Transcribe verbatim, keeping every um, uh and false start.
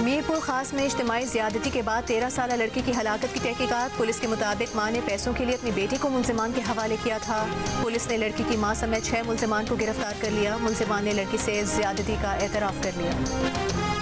मीरपुर खास में इज्तिमाई ज़्यादती के बाद तेरह साल लड़की की हलाकत की तहकीकात। पुलिस के मुताबिक मां ने पैसों के लिए अपनी बेटी को मुलजिमान के हवाले किया था। पुलिस ने लड़की की मां समेत छह मुलजिमान को गिरफ्तार कर लिया। मुलजिमान ने लड़की से ज़्यादती का एतराफ़ कर लिया।